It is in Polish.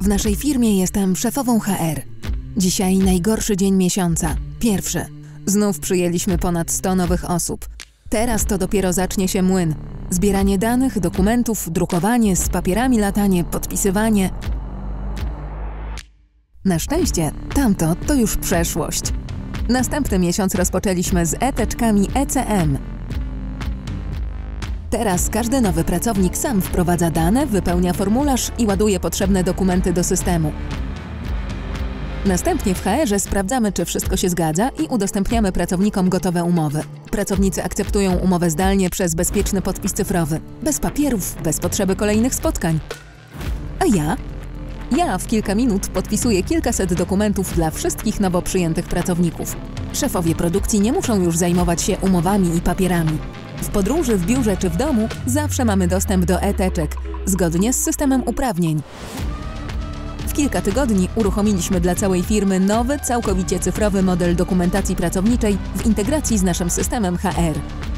W naszej firmie jestem szefową HR. Dzisiaj najgorszy dzień miesiąca. Pierwszy. Znów przyjęliśmy ponad 100 nowych osób. Teraz to dopiero zacznie się młyn. Zbieranie danych, dokumentów, drukowanie, z papierami latanie, podpisywanie. Na szczęście tamto to już przeszłość. Następny miesiąc rozpoczęliśmy z e-teczkami ECM. Teraz każdy nowy pracownik sam wprowadza dane, wypełnia formularz i ładuje potrzebne dokumenty do systemu. Następnie w HR-ze sprawdzamy, czy wszystko się zgadza i udostępniamy pracownikom gotowe umowy. Pracownicy akceptują umowę zdalnie przez bezpieczny podpis cyfrowy, bez papierów, bez potrzeby kolejnych spotkań. A ja w kilka minut podpisuję kilkaset dokumentów dla wszystkich nowo przyjętych pracowników. Szefowie produkcji nie muszą już zajmować się umowami i papierami. W podróży, w biurze czy w domu zawsze mamy dostęp do e-teczek, zgodnie z systemem uprawnień. W kilka tygodni uruchomiliśmy dla całej firmy nowy, całkowicie cyfrowy model dokumentacji pracowniczej w integracji z naszym systemem HR.